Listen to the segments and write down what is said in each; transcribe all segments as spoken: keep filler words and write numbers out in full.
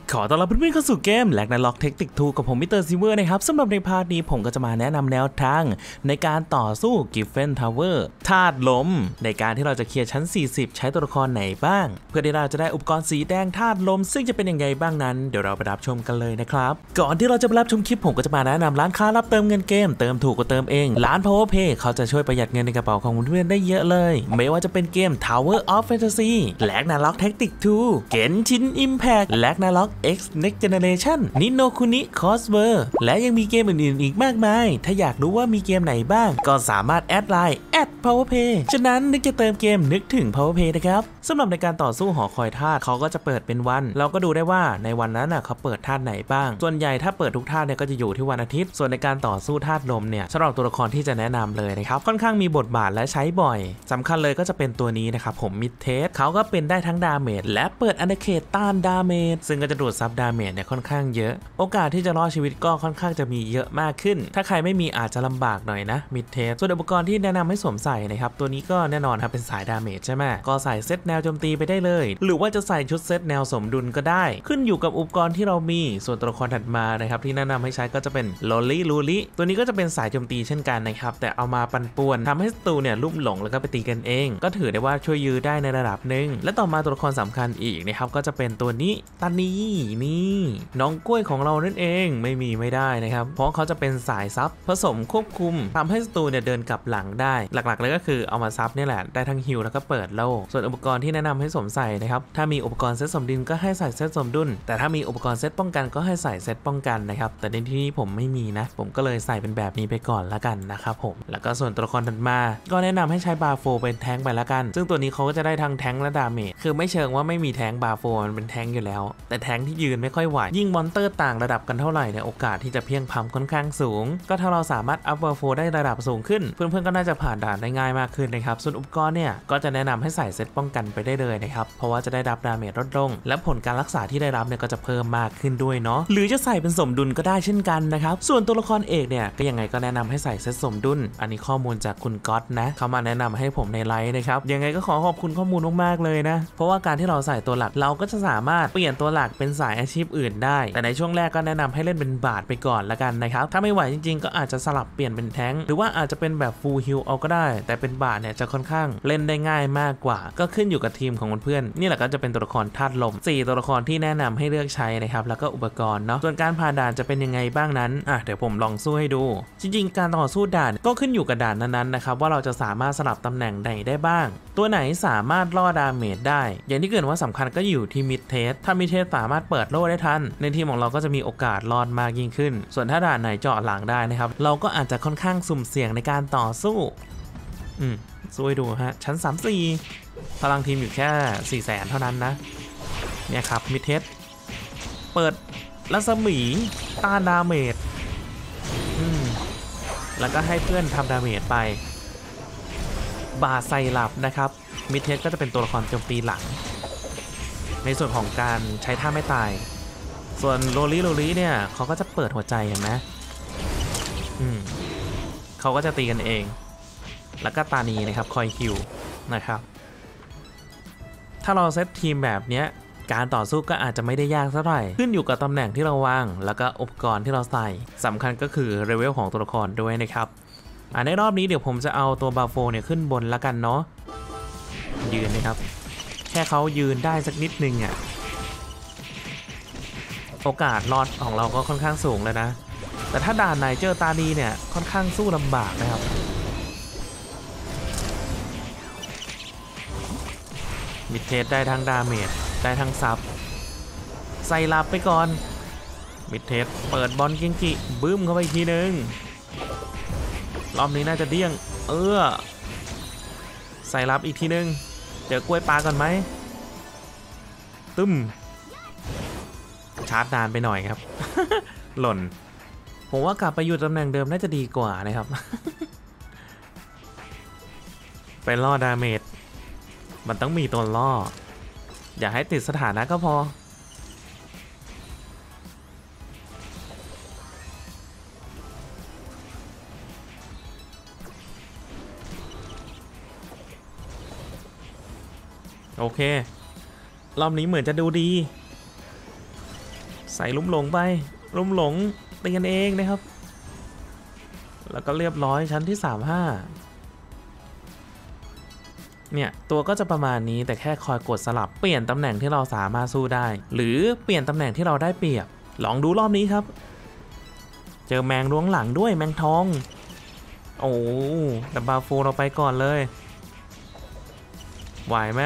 ขอต้อนรับเพื่อนๆเข้าสู่เกมแลกนาล็อกเทคติกทูกับผมมิสเตอร์ซิเวอร์นะครับสำหรับในพาร์ทนี้ผมก็จะมาแนะนำแนวทางในการต่อสู้กิฟเฟนทาวเวอร์ธาตุลมในการที่เราจะเคลียร์ชั้นสี่สิบใช้ตัวละครไหนบ้างเพื่อที่เราจะได้อุปกรณ์สีแดงธาตุลมซึ่งจะเป็นยังไงบ้างนั้นเดี๋ยวเราไปรับชมกันเลยนะครับก่อนที่เราจะไปรับชมคลิปผมก็จะมาแนะนำร้านค้ารับเติมเงินเกมเติมถูกก็เติมเองร้าน PowerPay เขาจะช่วยประหยัดเงินในกระเป๋าของเพื่อนๆได้เยอะเลยไม่ว่าจะเป็นเกม Tower of Fantasy แลกนาล็อกเทคติกทูเกนชินอิมแพคแลกนาล็อก X Next Generation นิโนคุนิคอสเวอร์และยังมีเกมอื่นๆอีกมากมายถ้าอยากรู้ว่ามีเกมไหนบ้างก็สามารถแอดไลน์แอด PowerPay ฉะนั้นนึกจะเติมเกมนึกถึง PowerPay นะครับสำหรับในการต่อสู้หอคอยธาตุเขาก็จะเปิดเป็นวันเราก็ดูได้ว่าในวันนั้นน่ะเขาเปิดธาตุไหนบ้างส่วนใหญ่ถ้าเปิดทุกธาตุเนี่ยก็จะอยู่ที่วันอาทิตย์ส่วนในการต่อสู้ธาตุลมเนี่ยสำหรับตัวละครที่จะแนะนำเลยนะครับค่อนข้างมีบทบาทและใช้บ่อยสำคัญเลยก็จะเป็นตัวนี้นะครับผมมิดเทสเขาก็เป็นได้ทั้งดาเมจและเปิดอาณาเขตต้านดาเมจซึ่งก็จะดูดซับดาเมจเนี่ยค่อนข้างเยอะโอกาสที่จะรอดชีวิตก็ค่อนข้างจะมีเยอะมากขึ้นถ้าใครไม่มีอาจจะลำบากหน่อยนะมิดเทสส่วนอุปกรณ์ที่แนะนำให้สวมใส่นะครับตัวนี้ก็แน่นอนครับเป็นสายดาเมจใช่ไหมก็ใส่เซตแนวโจมตีไปได้เลยหรือว่าจะใส่ชุดเซตแนวสมดุลก็ได้ขึ้นอยู่กับอุปกรณ์ที่เรามีส่วนตัวละครถัดมานะครับที่แนะนำให้ใช้ก็จะเป็นโลลี่ลูลี่ตัวนี้ก็จะเป็นสายโจมตีเช่นกันนะครับแต่เอามาปั่นป่วนทำให้ศัตรูเนี่ยลุ่มหลงแล้วก็ไปตีกันเองก็ถือได้ว่าช่วยยื้อได้ในระดับหนึ่งและต่อมาตัวละครสำคัญอีกนะครับก็จะเป็นตัวนี้ตานีนี่น้องกล้วยของเรานั่นเองไม่มีไม่ได้นะครับเพราะเขาจะเป็นสายซับผสมควบคุมทำให้ศัตรูเนี่ยเดินกลับหลังได้หลักๆเลยก็คือเอามาซับนี่แหละได้ทั้งฮิลแล้วก็เปิดโล่ส่วนอุปกรณ์ที่แนะนำให้สวมใส่นะครับถ้ามีอุปกรณ์เซตสมดุลก็ให้ใส่เซตสมดุลแต่ถ้ามีอุปกรณ์เซตป้องกันก็ให้ใส่เซตป้องกันนะครับแต่ในที่นี้ผมไม่มีนะผมก็เลยใส่เป็นแบบนี้ไปก่อนละกันนะครับผมแล้วก็ส่วนตัวละครถัดมาก็แนะนำให้ใช้บาโฟเป็นแทงไปละกันซึ่งตัวนี้เขาก็จะได้ทั้งแทงและดาเมจคือไม่เชิงว่าไม่มีแทงบาโฟมันเป็นแทงอยู่แล้วแต่แทงที่ยืนไม่ค่อยไหวยิ่งมอนเตอร์ต่างระดับกันเท่าไหร่เนี่ยโอกาสที่จะเพียงพำค่อนข้างสูงก็ถ้าเราสามารถอัพบาโฟได้ระดับสูงขึ้นเพื่อนๆก็น่าจะผ่านด่านได้ง่ายมากขึ้นนะครับส่วนอุปกรณ์เนี่ยก็จะแนะนำให้ใส่เซตป้องกันไปได้เลยนะครับเพราะว่าจะได้รับดาเมจลดลงและผลการรักษาที่ได้รับเนี่ยก็จะเพิ่มมากขึ้นด้วยเนาะหรือจะใส่เป็นสมดุลก็ได้เช่นกันนะครับส่วนตัวละครเอกเนี่ยก็ยังไงก็แนะนำให้ใส่เซตสมดุลอันนี้ข้อมูลจากคุณก๊อตนะเขามาแนะนำให้ผมในไลฟ์นะครับยังไงก็ขอขอบคุณข้อมูลมากๆเลยนะเพราะว่าการที่เราใส่ตัวหลักเราก็จะสามารถเปลี่ยนตัวหลักเป็นสายอาชีพอื่นได้แต่ในช่วงแรกก็แนะนำให้เล่นเป็นบาทไปก่อนละกันนะครับถ้าไม่ไหวจริงๆก็อาจจะสลับเปลี่ยนเป็นแท้งหรือว่าอาจจะเป็นแบบฟูลฮิลเอาก็ได้แต่เป็นบาทเนี่ยจะค่อนข้างเล่นได้ง่ายมากกว่าก็ขึ้นอยู่กับทีมของเพื่อนๆนี่แหละก็จะเป็นตัวละครธาตุลมสี่ตัวละครที่แนะนำให้เลือกใช้นะครับแล้วก็อุปกรณ์เนาะส่วนการผ่านด่านจะเป็นยังไงบ้างนั้นอ่ะเดี๋ยวผมลองสู้ให้ดูจริงๆการต่อสู้ด่านก็ขึ้นอยู่กับด่านนั้นๆนะครับว่าเราจะสามารถสลับตำแหน่งไหนได้บ้างตัวไหนสามารถล่อดาเมจได้อย่างที่เกิดว่าสำคัญก็อยู่ที่มิดเทสถ้ามิดเทสสามารถเปิดโล่ได้ทันในทีมของเราก็จะมีโอกาสรอดมากยิ่งขึ้นส่วนถ้าด่านไหนเจาะหลังได้นะครับเราก็อาจจะค่อนข้างสุ่มเสี่ยงในการต่อสู้อืมสู้ให้ดูฮะชั้นสามสี่พลังทีมอยู่แค่สี่แสนเท่านั้นนะเนี่ยครับมิดเทสเปิดรัศมีต้านดาเมจอืมแล้วก็ให้เพื่อนทำดาเมจไปบาไซลับนะครับมิดเทสก็จะเป็นตัวละครโจมตีหลังในส่วนของการใช้ท่าไม่ตายส่วนโรลี่โรลี่เนี่ยเขาก็จะเปิดหัวใจเห็นไหมอืมเขาก็จะตีกันเองแล้วก็ตานีนะครับคอยฮิวนะครับถ้าเราเซตทีมแบบเนี้ยการต่อสู้ก็อาจจะไม่ได้ยากเท่าไหร่ขึ้นอยู่กับตำแหน่งที่เราวางแล้วก็อุปกรณ์ที่เราใส่สำคัญก็คือเลเวลของตัวละครด้วยนะครับอ่าในรอบนี้เดี๋ยวผมจะเอาตัวบาโฟเนี่ยขึ้นบนแล้วกันเนาะยืนนะครับแค่เขายืนได้สักนิดนึงอ่ะโอกาสรอดของเราก็ค่อนข้างสูงเลยนะแต่ถ้าด่านไหนเจอตาดีเนี่ยค่อนข้างสู้ลำบากนะครับมิดเทสได้ทั้งดาเมจได้ทั้งซับใส่ลับไปก่อนมิดเทสเปิดบอลเก่งจิบึ้มเข้าไปอีกทีนึงรอบนี้น่าจะเดี้ยงเออใส่ลับอีกทีนึงเจอกล้วยปลาก่อนไหมตึ้มชาร์จนานไปหน่อยครับ หล่นผมว่ากลับไปอยู่ตำแหน่งเดิมน่าจะดีกว่านะครับ ไปล่อดาเมจมันต้องมีตัวล่ออย่าให้ติดสถานะก็พอโอเครอบนี้เหมือนจะดูดีใส่ลุ่มหลงไปลุ่มหลงตีกันเองนะครับแล้วก็เรียบร้อยชั้นที่สามสิบห้าเนี่ยตัวก็จะประมาณนี้แต่แค่คอยกดสลับเปลี่ยนตำแหน่งที่เราสามารถสู้ได้หรือเปลี่ยนตำแหน่งที่เราได้เปรียบลองดูรอบนี้ครับเจอแมงล้วงหลังด้วยแมงทองโอ้ดับบาโฟเราไปก่อนเลยไหวไหม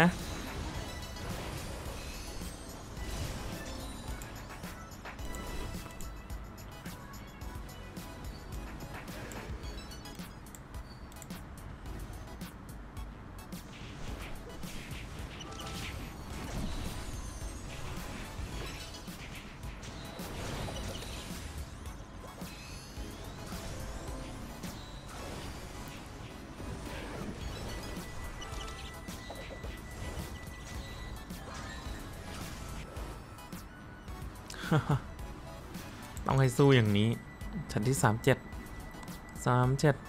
ต้องให้สู้อย่างนี้ชั้นที่สามสิบเจ็ด สามสิบเจ็ด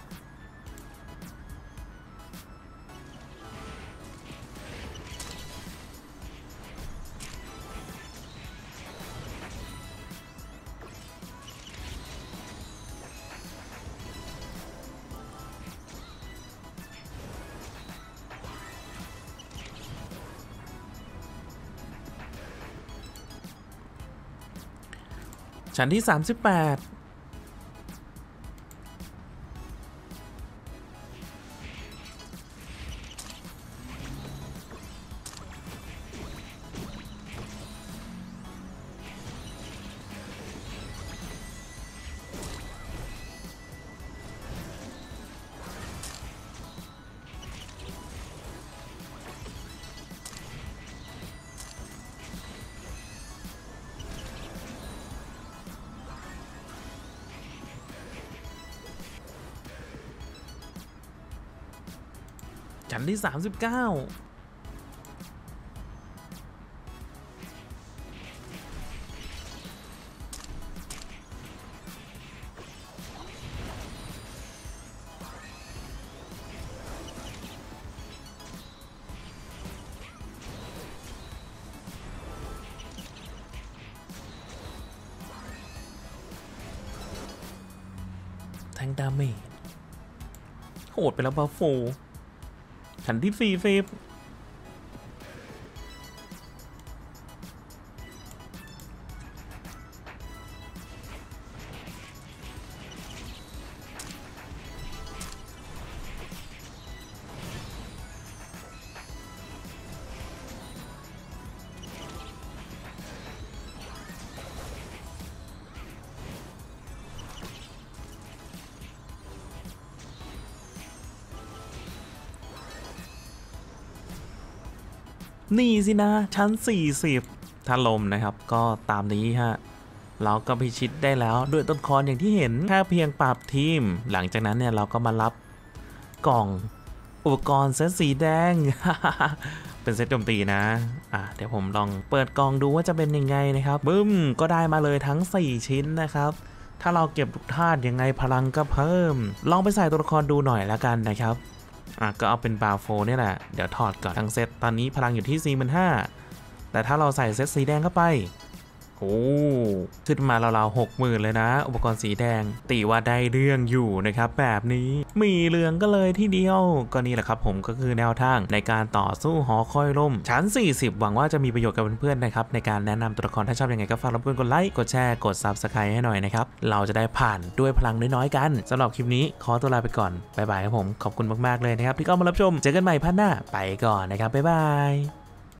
ชั้นที่สามสิบแปดชั้นที่สามสิบเก้าแทงดาเมจโหดไปแล้วบัฟโฟชั้นที่สี่สิบนี่สินะชั้นสี่สิบถ้าลมนะครับก็ตามนี้ฮะเราก็พิชิตได้แล้วด้วยต้นคอนอย่างที่เห็นแค่เพียงปรับทีมหลังจากนั้นเนี่ยเราก็มารับกล่องอุปกรณ์เซตสีแดง เป็นเซตโจมตีนะอ่ะเดี๋ยวผมลองเปิดกล่องดูว่าจะเป็นยังไงนะครับบึ้มก็ได้มาเลยทั้งสี่ชิ้นนะครับถ้าเราเก็บทุกธาตุยังไงพลังก็เพิ่มลองไปใส่ตัวละครดูหน่อยแล้วกันนะครับอ่ะก็เอาเป็นบาโฟนี่แหละเดี๋ยวถอดก่อนทั้งเซตตอนนี้พลังอยู่ที่ สี่หมื่นห้าพัน แต่ถ้าเราใส่เซตสีแดงเข้าไปโอ้ขึ้นมาเราๆหกหมื่นเลยนะอุปกรณ์สีแดงตีว่าได้เรื่องอยู่นะครับแบบนี้มีเรื่องก็เลยที่เดียวก็นี่แหละครับผมก็คือแนวทางในการต่อสู้หอคอยล่มชั้นสี่สิบหวังว่าจะมีประโยชน์กับเพื่อนๆนะครับในการแนะนำตัวละครถ้าชอบยังไงก็ฝากรบกวนกดไลค์กดแชร์กด ซับสไครบ์ ให้หน่อยนะครับเราจะได้ผ่านด้วยพลังน้อยๆกันสำหรับคลิปนี้ขอตัวลาไปก่อนบ๊ายบายครับผมขอบคุณมากๆเลยนะครับที่เข้ามารับชมเจอกันใหม่พันหน้าไปก่อนนะครับบ๊ายบาย